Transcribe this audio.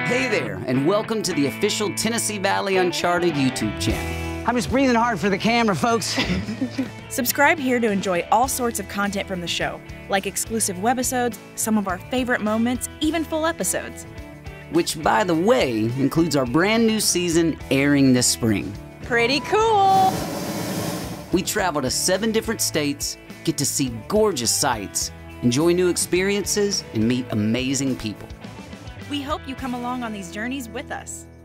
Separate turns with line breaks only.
Hey there, and welcome to the official Tennessee Valley Uncharted YouTube channel.
I'm just breathing hard for the camera, folks.
Subscribe here to enjoy all sorts of content from the show, like exclusive webisodes, some of our favorite moments, even full episodes.
Which, by the way, includes our brand new season airing this spring.
Pretty cool!
We travel to 7 different states, get to see gorgeous sights, enjoy new experiences, and meet amazing people.
We hope you come along on these journeys with us.